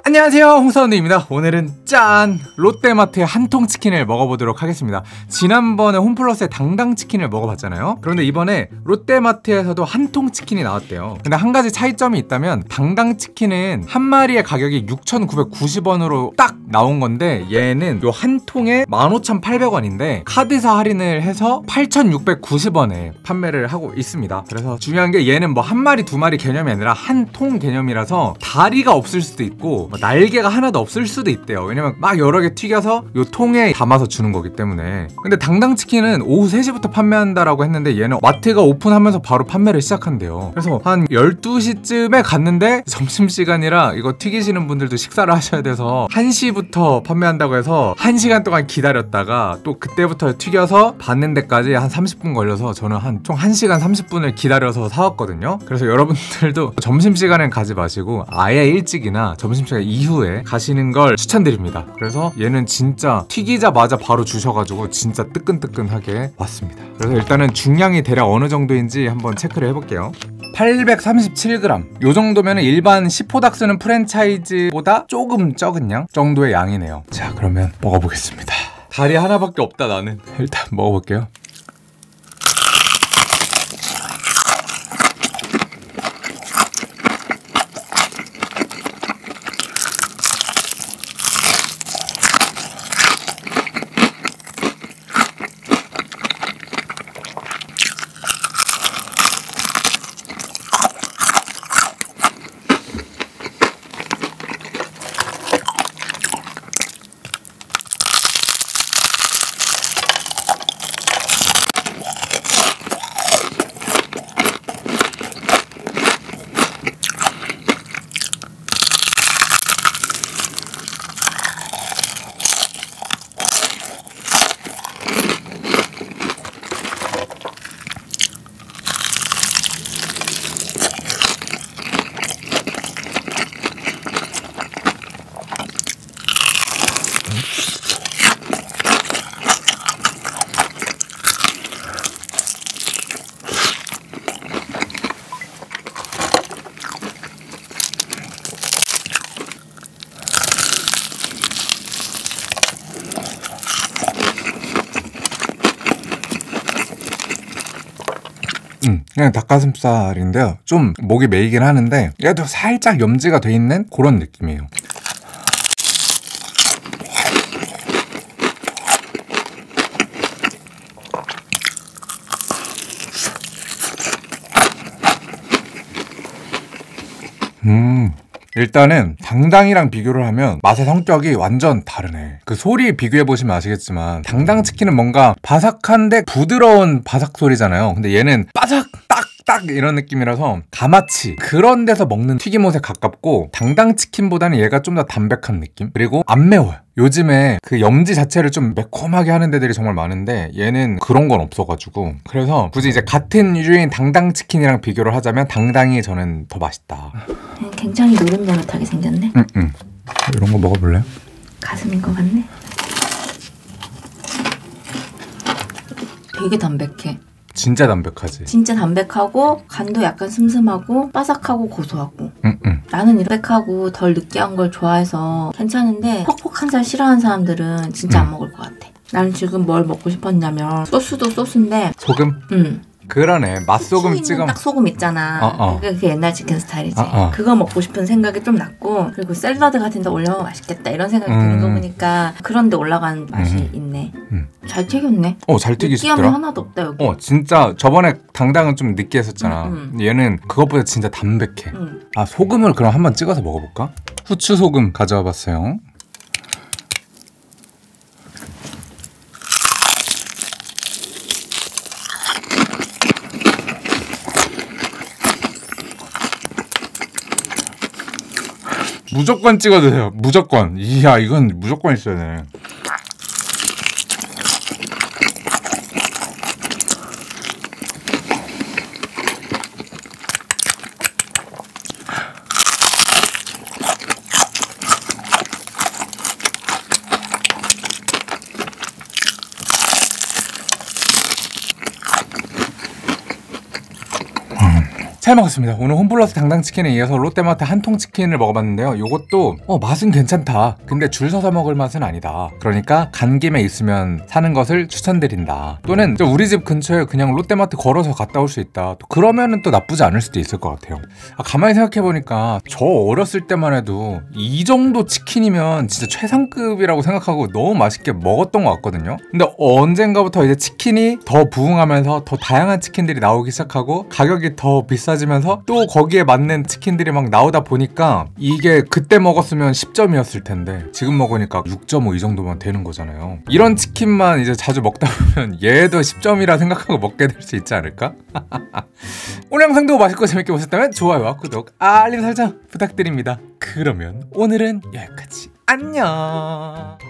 안녕하세요, 홍사운드입니다. 오늘은 짠! 롯데마트의 한통치킨을 먹어보도록 하겠습니다. 지난번에 홈플러스의 당당치킨을 먹어봤잖아요. 그런데 이번에 롯데마트에서도 한통치킨이 나왔대요. 근데 한 가지 차이점이 있다면 당당치킨은 한 마리의 가격이 6,990원으로 딱 나온 건데 얘는 요 한 통에 15,800원인데 카드사 할인을 해서 8,690원에 판매를 하고 있습니다. 그래서 중요한 게 얘는 뭐 한 마리 두 마리 개념이 아니라 한 통 개념이라서 다리가 없을 수도 있고 날개가 하나도 없을 수도 있대요. 왜냐면 막 여러 개 튀겨서 요 통에 담아서 주는 거기 때문에. 근데 당당치킨은 오후 3시부터 판매한다라고 했는데 얘는 마트가 오픈하면서 바로 판매를 시작한대요. 그래서 한 12시쯤에 갔는데 점심시간이라 이거 튀기시는 분들도 식사를 하셔야 돼서 1시부터 판매한다고 해서 1시간 동안 기다렸다가 또 그때부터 튀겨서 받는 데까지 한 30분 걸려서 저는 한 총 1시간 30분을 기다려서 사왔거든요. 그래서 여러분들도 점심시간엔 가지 마시고 아예 일찍이나 점심시간 이후에 가시는 걸 추천드립니다. 그래서 얘는 진짜 튀기자마자 바로 주셔가지고 진짜 뜨끈뜨끈하게 왔습니다. 그래서 일단은 중량이 대략 어느 정도인지 한번 체크를 해볼게요. 837g 요 정도면 일반 시포닥 쓰는 프랜차이즈보다 조금 적은 양 정도의 양이네요. 자, 그러면 먹어보겠습니다. 다리 하나밖에 없다 나는. 일단 먹어볼게요. 그냥 닭가슴살인데요. 좀 목이 메이긴 하는데 얘도 살짝 염지가 돼 있는 그런 느낌이에요. 일단은 당당이랑 비교를 하면 맛의 성격이 완전 다르네. 그 소리 비교해보시면 아시겠지만 당당치킨은 뭔가 바삭한데 부드러운 바삭 소리잖아요. 근데 얘는 바삭 딱 이런 느낌이라서 가마치 그런 데서 먹는 튀김옷에 가깝고 당당치킨보다는 얘가 좀 더 담백한 느낌? 그리고 안 매워요. 요즘에 그 염지 자체를 좀 매콤하게 하는 데들이 정말 많은데 얘는 그런 건 없어가지고 그래서 굳이 이제 같은 유인 당당치킨이랑 비교를 하자면 당당이 저는 더 맛있다. 굉장히 노릇노릇하게 생겼네. 이런 거 먹어볼래요? 가슴인 것 같네. 되게 담백해. 진짜 담백하지? 진짜 담백하고 간도 약간 슴슴하고 바삭하고 고소하고. 나는 담백하고 덜 느끼한 걸 좋아해서 괜찮은데 퍽퍽한 살 싫어하는 사람들은 진짜 안 먹을 것 같아. 나는 지금 뭘 먹고 싶었냐면 소스도 소스인데 소금? 그러네. 맛소금 찍어. 딱 소금 있잖아. 그게 옛날 치킨 스타일이지. 그거 먹고 싶은 생각이 좀 났고 그리고 샐러드 같은 데 올려먹으면 맛있겠다 이런 생각이 드는 거 보니까 그런 데 올라가는 맛이 있네. 잘 튀겼네. 잘 튀기시더라. 느끼함이 하나도 없다 여기. 진짜 저번에 당당은 좀 느끼했었잖아. 얘는 그것보다 진짜 담백해. 소금을 그럼 한번 찍어서 먹어볼까? 후추 소금 가져와 봤어요. 무조건 찍어주세요. 무조건. 이야, 이건 무조건 있어야 되네. 잘 먹었습니다. 오늘 홈플러스 당당치킨에 이어서 롯데마트 한통치킨을 먹어봤는데요. 이것도 맛은 괜찮다. 근데 줄 서서 먹을 맛은 아니다. 그러니까 간 김에 있으면 사는 것을 추천드린다. 또는 우리 집 근처에 그냥 롯데마트 걸어서 갔다 올 수 있다. 또 그러면은 또 나쁘지 않을 수도 있을 것 같아요. 가만히 생각해보니까 저 어렸을 때만 해도 이 정도 치킨이면 진짜 최상급이라고 생각하고 너무 맛있게 먹었던 것 같거든요. 근데 언젠가부터 이제 치킨이 더 부흥하면서 더 다양한 치킨들이 나오기 시작하고 가격이 더 비싸지면서 또 거기에 맞는 치킨들이 막 나오다 보니까 이게 그때 먹었으면 10점이었을 텐데 지금 먹으니까 6.5 이 정도만 되는 거잖아요. 이런 치킨만 이제 자주 먹다 보면 얘도 10점이라 생각하고 먹게 될 수 있지 않을까? 오늘 영상도 맛있고 재밌게 보셨다면 좋아요와 구독, 알림 설정 부탁드립니다. 그러면 오늘은 여기까지. 안녕.